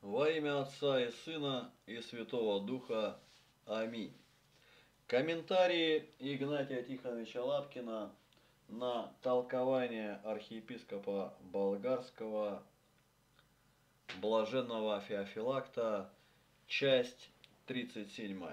Во имя Отца и Сына и Святого Духа. Аминь. Комментарии Игнатия Тихоновича Лапкина на толкование архиепископа Болгарского Блаженного Феофилакта, часть 37.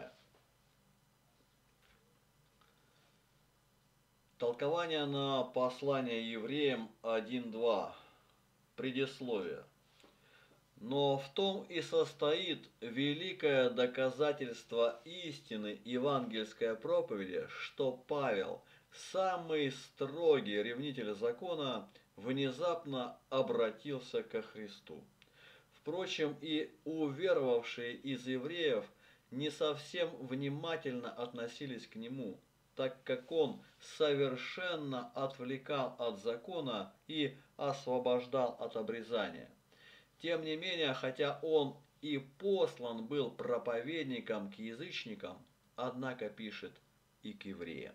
Толкование на послание евреям 1.2. Предисловие. Но в том и состоит великое доказательство истины евангельской проповеди, что Павел, самый строгий ревнитель закона, внезапно обратился ко Христу. Впрочем, и уверовавшие из евреев не совсем внимательно относились к нему, так как он совершенно отвлекал от закона и освобождал от обрезания. Тем не менее, хотя он и послан был проповедником к язычникам, однако пишет и к евреям.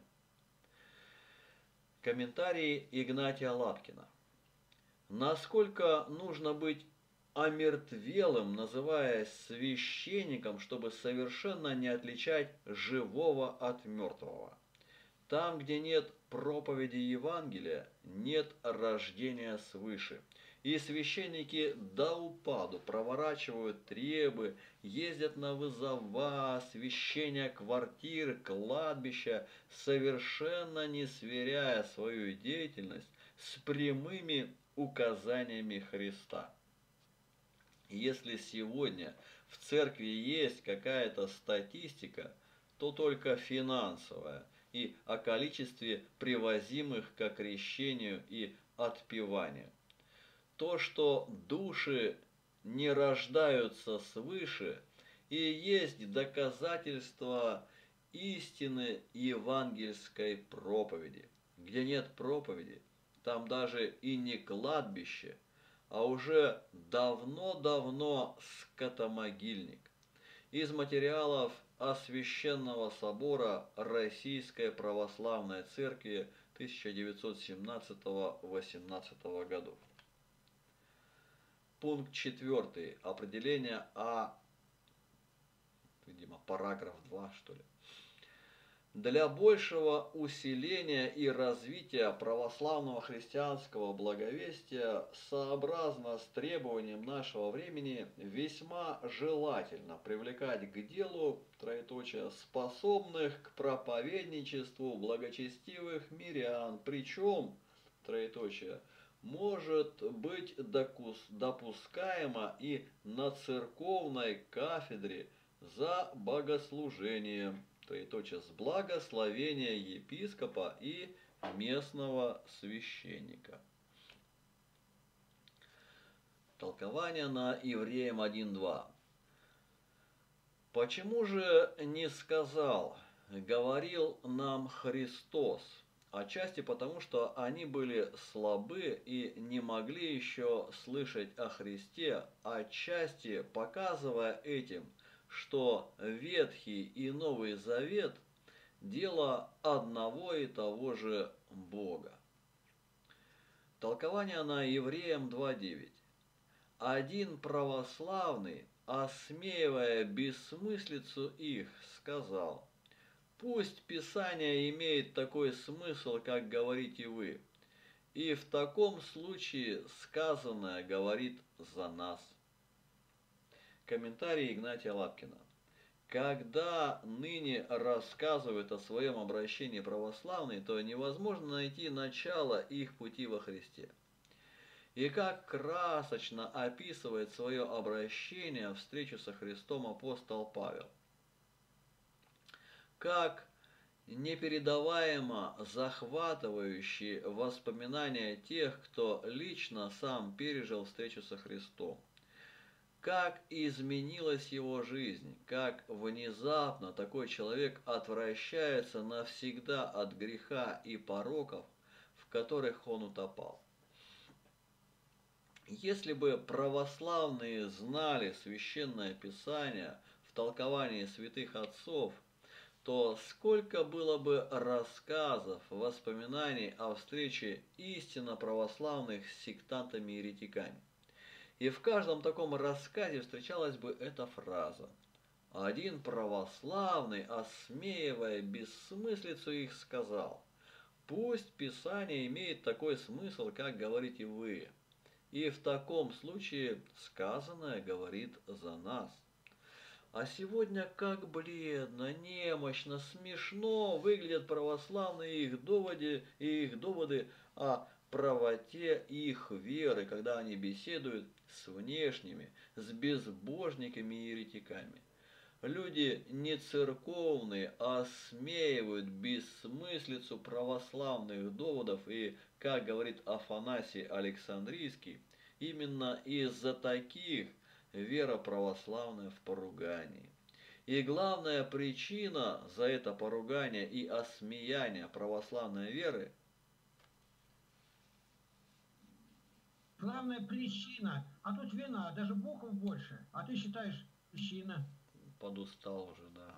Комментарии Игнатия Лапкина. Насколько нужно быть омертвелым, называясь священником, чтобы совершенно не отличать живого от мертвого? Там, где нет проповеди Евангелия, нет рождения свыше. И священники до упаду проворачивают требы, ездят на вызова, освящения квартир, кладбища, совершенно не сверяя свою деятельность с прямыми указаниями Христа. Если сегодня в церкви есть какая-то статистика, то только финансовая и о количестве привозимых к крещению и отпеванию. То, что души не рождаются свыше, и есть доказательство истины евангельской проповеди. Где нет проповеди, там даже и не кладбище, а уже давно-давно скотомогильник. Из материалов Священного собора Российской Православной Церкви 1917-18 годов. Пункт 4. Определение видимо, параграф 2, что ли. Для большего усиления и развития православного христианского благовестия, сообразно с требованием нашего времени, весьма желательно привлекать к делу, способных к проповедничеству благочестивых мирян, причем, может быть допускаемо и на церковной кафедре за богослужением, с благословения епископа и местного священника. Толкование на Евреям 1.2. Почему же не сказал, говорил нам Христос? Отчасти потому, что они были слабы и не могли еще слышать о Христе, отчасти показывая этим, что Ветхий и Новый Завет – дело одного и того же Бога. Толкование на Евреям 2.9. Один православный, осмеивая бессмыслицу их, сказал: «Пусть Писание имеет такой смысл, как говорите вы, и в таком случае сказанное говорит за нас». Комментарий Игнатия Лапкина. Когда ныне рассказывают о своем обращении православные, то невозможно найти начало их пути во Христе. И как красочно описывает свое обращение, встречу со Христом апостол Павел. Как непередаваемо захватывающие воспоминания тех, кто лично сам пережил встречу со Христом. Как изменилась его жизнь, как внезапно такой человек отвращается навсегда от греха и пороков, в которых он утопал. Если бы православные знали Священное Писание в толковании святых отцов, то сколько было бы рассказов, воспоминаний о встрече истинно православных с сектантами и еретиками. И в каждом таком рассказе встречалась бы эта фраза. Один православный, осмеивая бессмыслицу их, сказал: «Пусть Писание имеет такой смысл, как говорите вы, и в таком случае сказанное говорит за нас». А сегодня как бледно, немощно, смешно выглядят православные их доводы о правоте их веры, когда они беседуют с внешними, с безбожниками и еретиками. Люди не церковные, а осмеивают бессмыслицу православных доводов и, как говорит Афанасий Александрийский, именно из-за таких вера православная в поругании. И главная причина за это поругание и осмеяние православной веры. Главная причина. А тут вина, даже букв больше. А ты считаешь причина. Подустал уже, да.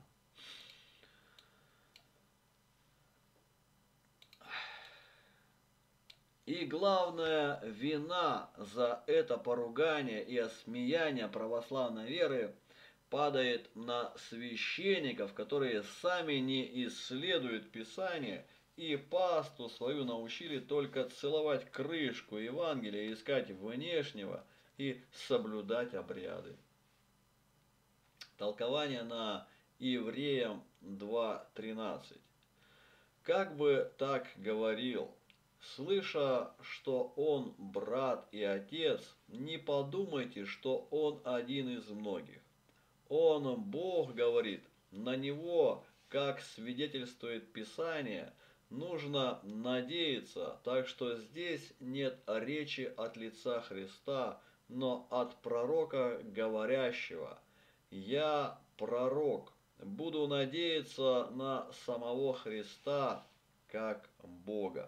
И главная вина за это поругание и осмеяние православной веры падает на священников, которые сами не исследуют Писание и пасту свою научили только целовать крышку Евангелия, искать внешнего и соблюдать обряды. Толкование на Евреям 2:13. Как бы так говорил, слыша, что он брат и отец, не подумайте, что он один из многих. Он, Бог, говорит, на него, как свидетельствует Писание, нужно надеяться, так что здесь нет речи от лица Христа, но от пророка, говорящего: «Я пророк, буду надеяться на самого Христа, как Бога».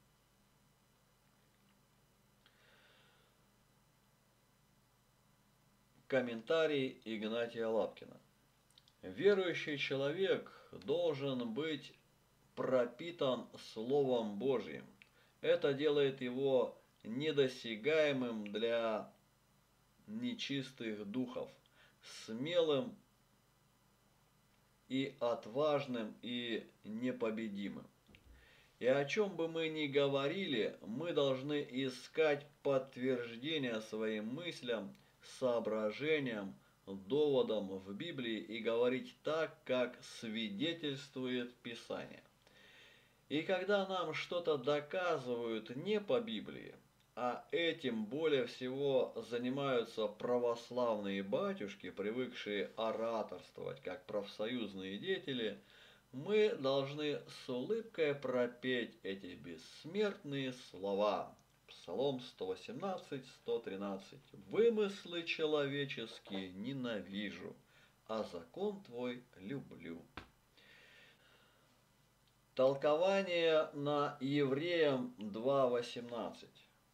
Комментарий Игнатия Лапкина. Верующий человек должен быть пропитан Словом Божьим. Это делает его недосягаемым для нечистых духов, смелым и отважным и непобедимым. И о чем бы мы ни говорили, мы должны искать подтверждение своим мыслям, соображениям, доводам в Библии и говорить так, как свидетельствует Писание. И когда нам что-то доказывают не по Библии, а этим более всего занимаются православные батюшки, привыкшие ораторствовать как профсоюзные деятели, мы должны с улыбкой пропеть эти бессмертные слова. Псалом 118, 113. «Вымыслы человеческие ненавижу, а закон твой люблю». Толкование на Евреям 2:18.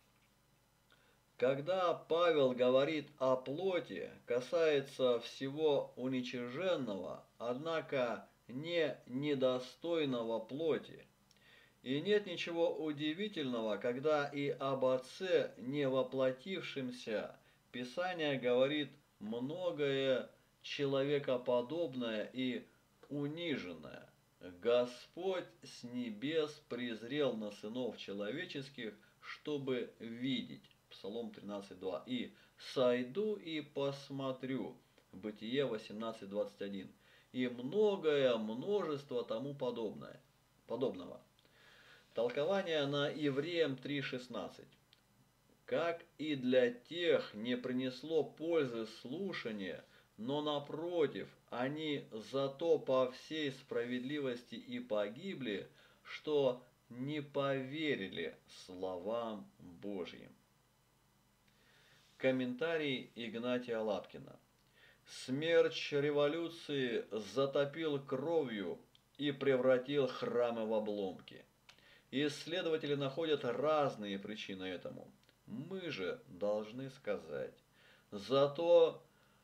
Когда Павел говорит о плоти, касается всего уничиженного, однако не недостойного плоти. И нет ничего удивительного, когда и об Отце, не воплотившемся, Писание говорит многое человекоподобное и униженное. Господь с небес презрел на сынов человеческих, чтобы видеть. Псалом 13:2. И сойду и посмотрю. Бытие 18:21. И многое множество тому подобного. Толкование на Евреям 3:16. Как и для тех не принесло пользы слушание, но напротив, они зато по всей справедливости и погибли, что не поверили словам Божьим. Комментарий Игнатия Лапкина. Смерч революции затопил кровью и превратил храмы в обломки. Исследователи находят разные причины этому. Мы же должны сказать: зато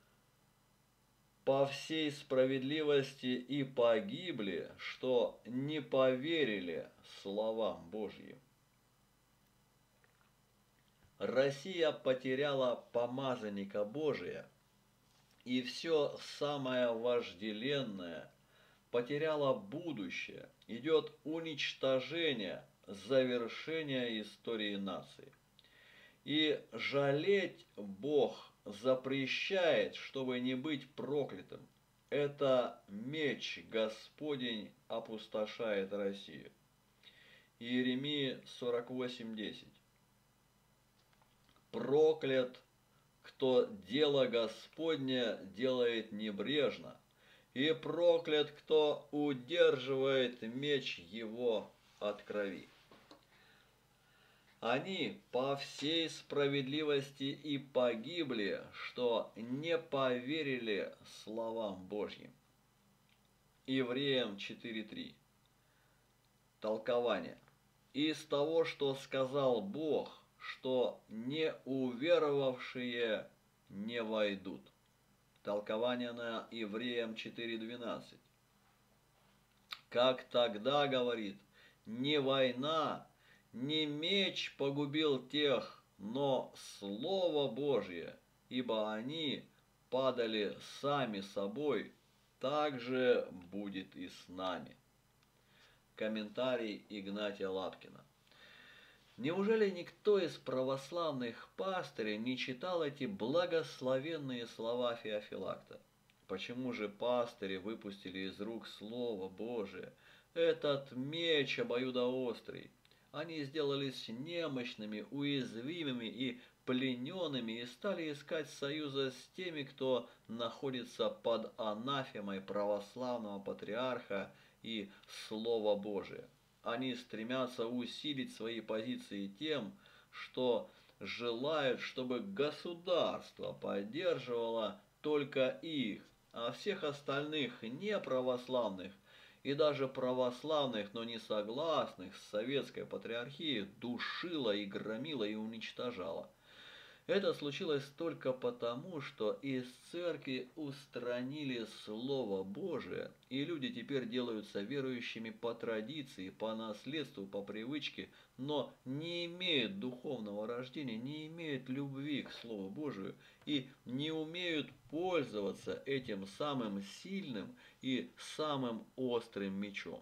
по всей справедливости и погибли, что не поверили словам Божьим. Россия потеряла помазанника Божия, и все самое вожделенное потеряло будущее. Идет уничтожение, завершение истории нации. И жалеть Бог запрещает, чтобы не быть проклятым. Это меч Господень опустошает Россию. Иеремия 48:10. Проклят, кто дело Господне делает небрежно, и проклят, кто удерживает меч его от крови. Они по всей справедливости и погибли, что не поверили словам Божьим. Евреям 4:3. Толкование. Из того, что сказал Бог, что не уверовавшие не войдут. Толкование на Евреям 4:12. Как тогда, говорит, не война, не меч погубил тех, но Слово Божье, ибо они падали сами собой, так же будет и с нами. Комментарий Игнатия Лапкина. Неужели никто из православных пастырей не читал эти благословенные слова Феофилакта? Почему же пастыри выпустили из рук Слово Божие, этот меч обоюдоострый? Они сделались немощными, уязвимыми и плененными и стали искать союза с теми, кто находится под анафемой православного патриарха и Слова Божия. Они стремятся усилить свои позиции тем, что желают, чтобы государство поддерживало только их, а всех остальных неправославных и даже православных, но не согласных с советской патриархией душило и громило и уничтожало. Это случилось только потому, что из церкви устранили Слово Божие, и люди теперь делаются верующими по традиции, по наследству, по привычке, но не имеют духовного рождения, не имеют любви к Слову Божию и не умеют пользоваться этим самым сильным и самым острым мечом.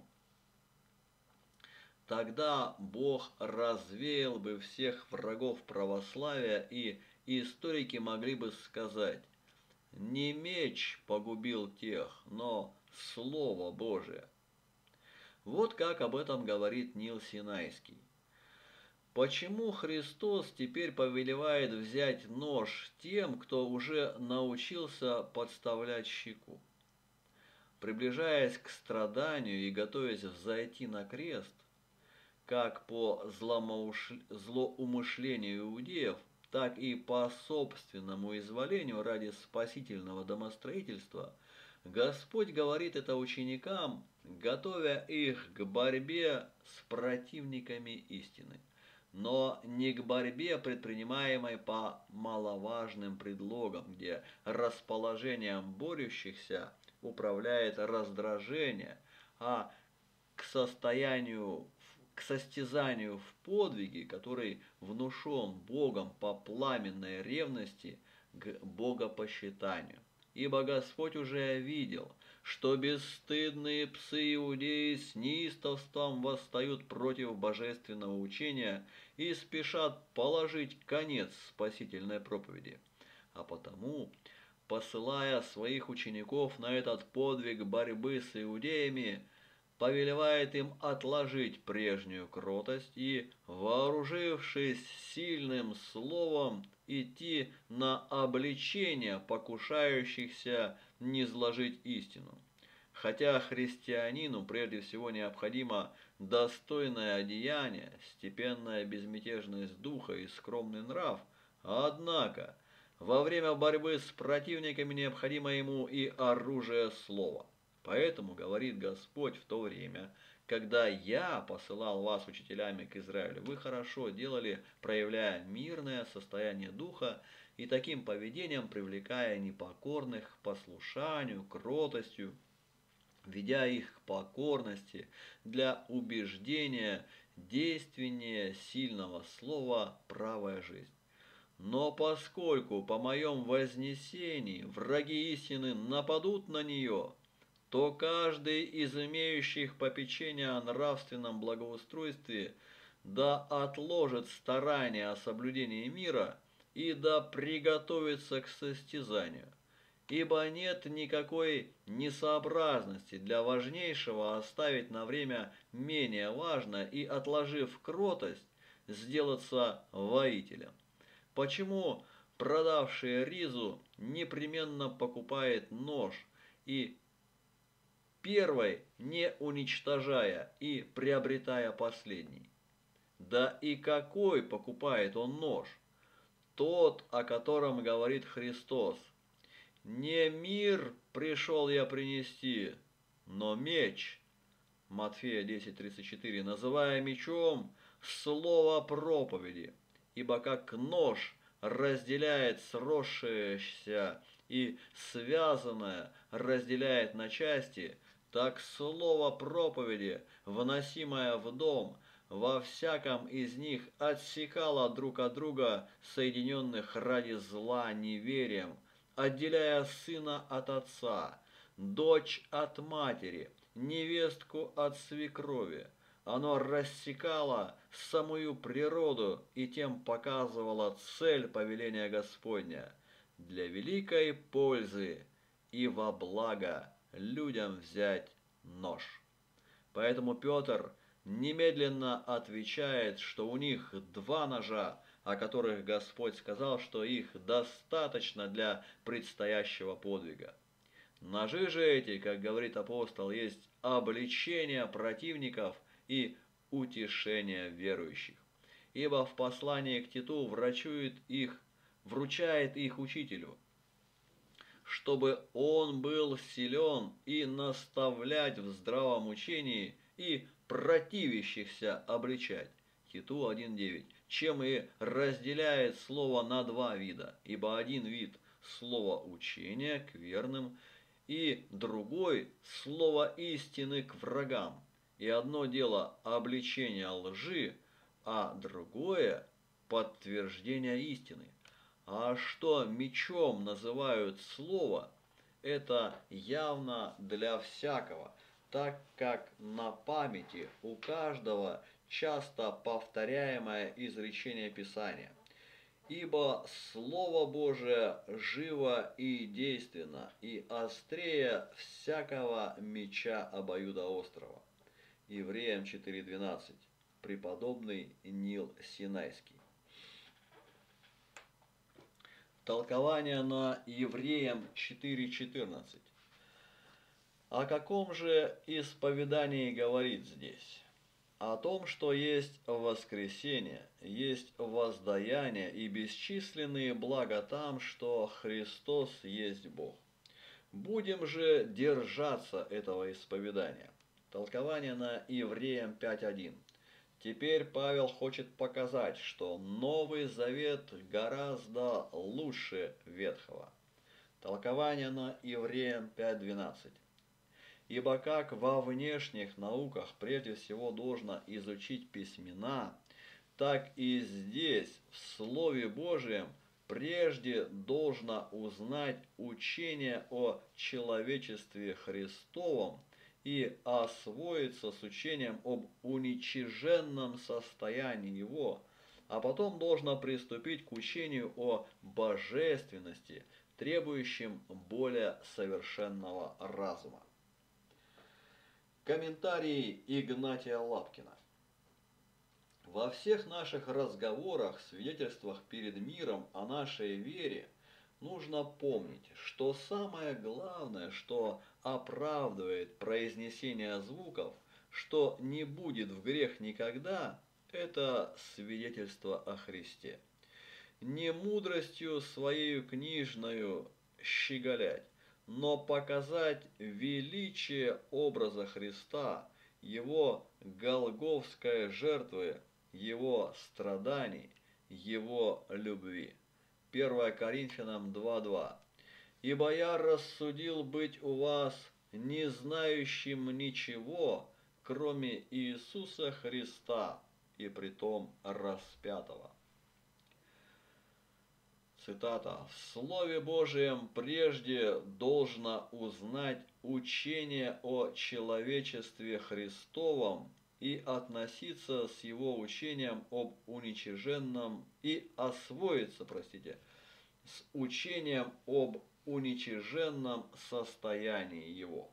Тогда Бог развеял бы всех врагов православия, и историки могли бы сказать: не меч погубил тех, но Слово Божие. Вот как об этом говорит Нил Синайский. Почему Христос теперь повелевает взять нож тем, кто уже научился подставлять щеку? Приближаясь к страданию и готовясь взойти на крест, как по злоумышлению иудеев, так и по собственному изволению ради спасительного домостроительства, Господь говорит это ученикам, готовя их к борьбе с противниками истины, но не к борьбе, предпринимаемой по маловажным предлогам, где расположением борющихся управляет раздражение, а к состязанию в подвиге, который внушен Богом по пламенной ревности к богопочитанию. Ибо Господь уже видел, что бесстыдные псы иудеи с неистовством восстают против божественного учения и спешат положить конец спасительной проповеди. А потому, посылая своих учеников на этот подвиг борьбы с иудеями, повелевает им отложить прежнюю кротость и, вооружившись сильным словом, идти на обличение покушающихся низложить истину. Хотя христианину прежде всего необходимо достойное одеяние, степенная безмятежность духа и скромный нрав, однако во время борьбы с противниками необходимо ему и оружие слова. Поэтому, говорит Господь, в то время, когда я посылал вас учителями к Израилю, вы хорошо делали, проявляя мирное состояние духа и таким поведением привлекая непокорных к послушанию, кротостью, ведя их к покорности для убеждения действеннее сильного слова правая жизнь. Но поскольку по моем вознесении враги истины нападут на нее, то каждый из имеющих попечение о нравственном благоустройстве да отложит старания о соблюдении мира и да приготовится к состязанию. Ибо нет никакой несообразности для важнейшего оставить на время менее важное и, отложив кротость, сделаться воителем. Почему продавший ризу непременно покупает нож и первой не уничтожая и приобретая последний? Да и какой покупает он нож? Тот, о котором говорит Христос. Не мир пришел я принести, но меч. Матфея 10:34, называя мечом слово проповеди, ибо как нож разделяет сросшееся и связанное, разделяет на части, так слово проповеди, вносимое в дом, во всяком из них отсекало друг от друга соединенных ради зла неверием, отделяя сына от отца, дочь от матери, невестку от свекрови. Оно рассекало самую природу и тем показывало цель повеления Господня для великой пользы и во благо людям взять нож. Поэтому Петр немедленно отвечает, что у них два ножа, о которых Господь сказал, что их достаточно для предстоящего подвига. Ножи же эти, как говорит апостол, есть обличение противников и утешение верующих. Ибо в послании к Титу вручает их учителю, чтобы он был силен и наставлять в здравом учении и противящихся обличать. Титу 1:9. Чем и разделяет слово на два вида, ибо один вид – слово учения к верным, и другой – слово истины к врагам. И одно дело обличение лжи, а другое – подтверждение истины. А что мечом называют слово, это явно для всякого, так как на памяти у каждого часто повторяемое изречение Писания. Ибо Слово Божие живо и действенно, и острее всякого меча обоюдоострого. Евреям 4:12. Преподобный Нил Синайский. Толкование на Евреям 4:14. О каком же исповедании говорит здесь? О том, что есть воскресение, есть воздаяние и бесчисленные блага там, что Христос есть Бог. Будем же держаться этого исповедания. Толкование на Евреям 5:1. Теперь Павел хочет показать, что Новый Завет гораздо лучше Ветхого. Толкование на Евреям 5:12. Ибо как во внешних науках прежде всего должно изучить письмена, так и здесь, в Слове Божьем, прежде должно узнать учение о человечестве Христовом и освоиться с учением об уничиженном состоянии его, а потом должно приступить к учению о божественности, требующем более совершенного разума. Комментарий Игнатия Лапкина. Во всех наших разговорах, свидетельствах перед миром о нашей вере нужно помнить, что самое главное, что оправдывает произнесение звуков, что не будет в грех никогда, это свидетельство о Христе. Не мудростью своею книжною щеголять, но показать величие образа Христа, Его голгофской жертвы, Его страданий, Его любви. 1 Коринфянам 2:2. «Ибо я рассудил быть у вас не знающим ничего, кроме Иисуса Христа, и притом распятого». цитата, «В Слове Божием прежде должно узнать учение о человечестве Христовом и относиться с его учением об уничиженном и освоиться, с учением об уничиженном состоянии его».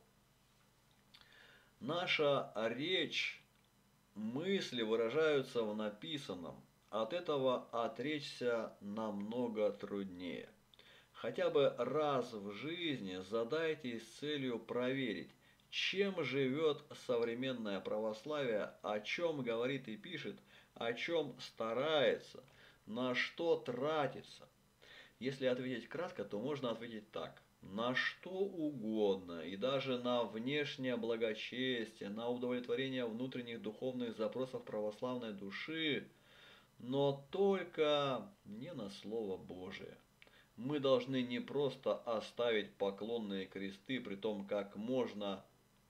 Наша речь, мысли выражаются в написанном. От этого отречься намного труднее. Хотя бы раз в жизни задайтесь целью проверить, чем живет современное православие, о чем говорит и пишет, о чем старается, на что тратится. Если ответить кратко, то можно ответить так. На что угодно, и даже на внешнее благочестие, на удовлетворение внутренних духовных запросов православной души, но только не на Слово Божие. Мы должны не просто оставить поклонные кресты, при том как можно,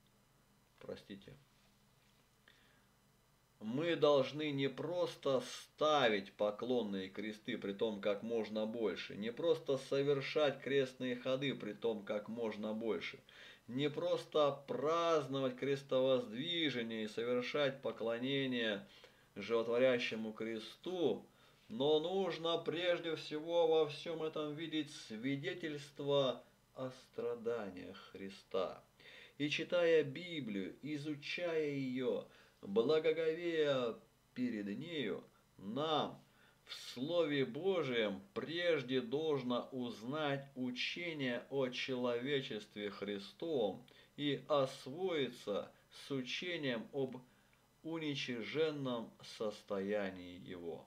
мы должны не просто ставить поклонные кресты, при том как можно больше, не просто совершать крестные ходы, при том как можно больше, не просто праздновать крестовоздвижение и совершать поклонение животворящему кресту, но нужно прежде всего во всем этом видеть свидетельство о страданиях Христа. И читая Библию, изучая ее, благоговея перед нею, нам в Слове Божием прежде должно узнать учение о человечестве Христовом и освоиться с учением об уничиженном состоянии его.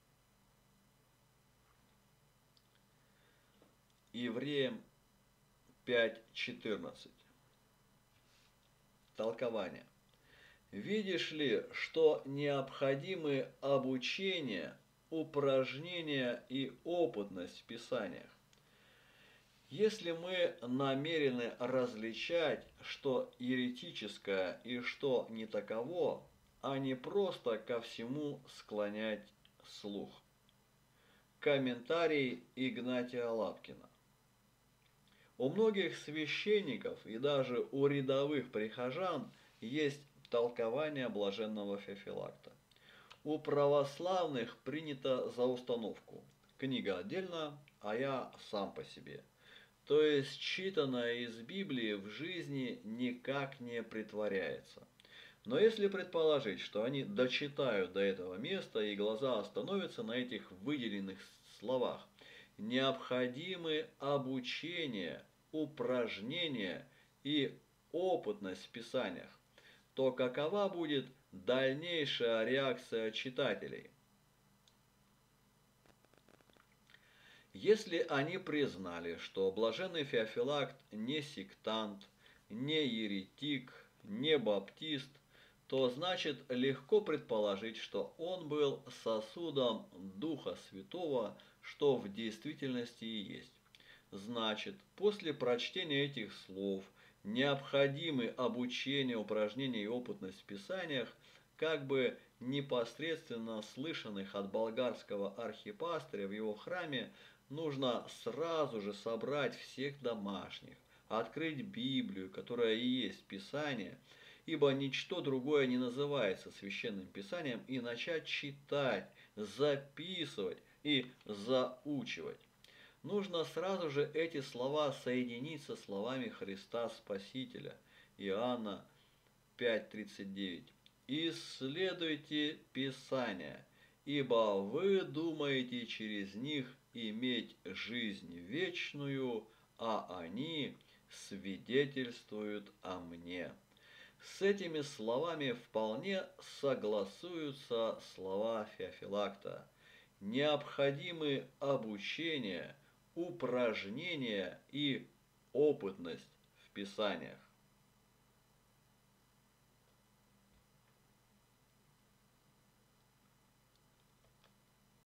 Евреям 5:14. Толкование. Видишь ли, что необходимы обучение, упражнения и опытность в Писаниях? Если мы намерены различать, что еретическое и что не таково, а не просто ко всему склонять слух. Комментарий Игнатия Лапкина. У многих священников и даже у рядовых прихожан есть толкование блаженного Феофилакта. У православных принято за установку: книга отдельно, а я сам по себе. То есть читанное из Библии в жизни никак не претворяется. Но если предположить, что они дочитают до этого места и глаза остановятся на этих выделенных словах, необходимы обучение, упражнения и опытность в Писаниях, то какова будет дальнейшая реакция читателей? Если они признали, что блаженный Феофилакт не сектант, не еретик, не баптист, то значит легко предположить, что он был сосудом Духа Святого, что в действительности и есть. Значит, после прочтения этих слов необходимы обучение, упражнения и опытность в Писаниях, как бы непосредственно слышанных от болгарского архипастыря в его храме, нужно сразу же собрать всех домашних, открыть Библию, которая и есть Писание, ибо ничто другое не называется священным Писанием, и начать читать, записывать и заучивать. Нужно сразу же эти слова соединить со словами Христа Спасителя. Иоанна 5:39. «Исследуйте Писания, ибо вы думаете через них иметь жизнь вечную, а они свидетельствуют о мне». С этими словами вполне согласуются слова Феофилакта. Необходимы обучение, упражнения и опытность в Писаниях.